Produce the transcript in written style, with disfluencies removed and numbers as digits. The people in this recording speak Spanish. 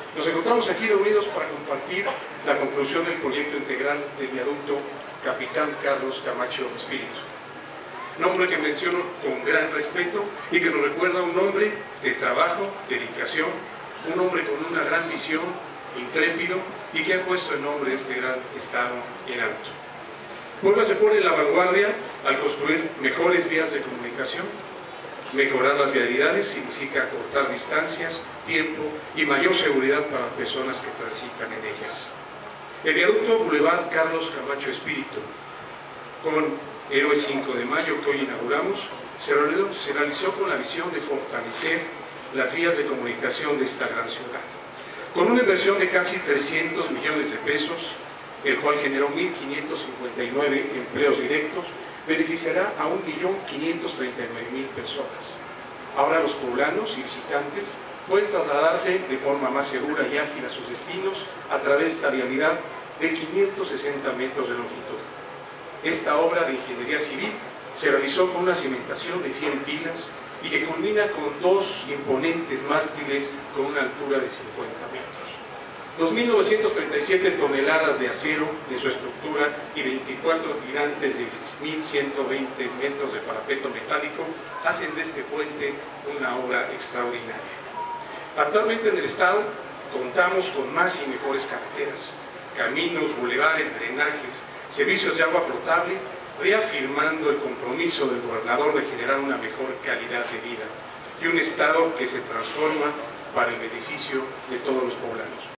Nos encontramos aquí reunidos para compartir la conclusión del proyecto integral del viaducto Capitán Carlos Camacho Espíritu. Nombre que menciono con gran respeto y que nos recuerda a un hombre de trabajo, dedicación, un hombre con una gran visión, intrépido y que ha puesto el nombre de este gran estado en alto. Puebla se pone en la vanguardia al construir mejores vías de comunicación. Mejorar las vialidades significa cortar distancias, tiempo y mayor seguridad para las personas que transitan en ellas. El viaducto Boulevard Carlos Camacho Espíritu, con Héroe 5 de Mayo que hoy inauguramos, se realizó con la visión de fortalecer las vías de comunicación de esta gran ciudad. Con una inversión de casi 300 millones de pesos, el cual generó 1.559 empleos directos, beneficiará a 1.539.000 personas. Ahora los poblanos y visitantes pueden trasladarse de forma más segura y ágil a sus destinos a través de esta vialidad de 560 metros de longitud. Esta obra de ingeniería civil se realizó con una cimentación de 100 pilas y que culmina con 2 imponentes mástiles con una altura de 50 metros. 2.937 toneladas de acero en su estructura y 24 tirantes de 1.120 metros de parapeto metálico hacen de este puente una obra extraordinaria. Actualmente en el estado contamos con más y mejores carreteras, caminos, bulevares, drenajes, servicios de agua potable, reafirmando el compromiso del gobernador de generar una mejor calidad de vida y un estado que se transforma para el beneficio de todos los poblanos.